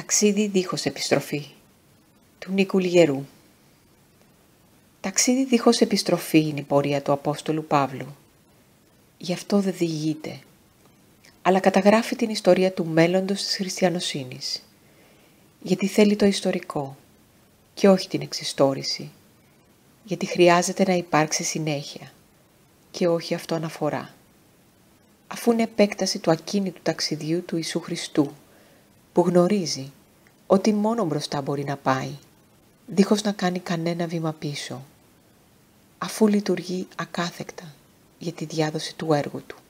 Ταξίδι δίχως επιστροφή του Νίκου Λιερού. Ταξίδι δίχως επιστροφή είναι η πορεία του Απόστολου Παύλου. Γι' αυτό δεν διηγείται, αλλά καταγράφει την ιστορία του μέλλοντος της χριστιανοσύνης. Γιατί θέλει το ιστορικό και όχι την εξιστόρηση. Γιατί χρειάζεται να υπάρξει συνέχεια και όχι αυτοαναφορά. Αφού είναι επέκταση του ακίνητου ταξιδιού του Ιησού Χριστού, που γνωρίζει ότι μόνο μπροστά μπορεί να πάει, δίχως να κάνει κανένα βήμα πίσω, αφού λειτουργεί ακάθεκτα για τη διάδοση του έργου του.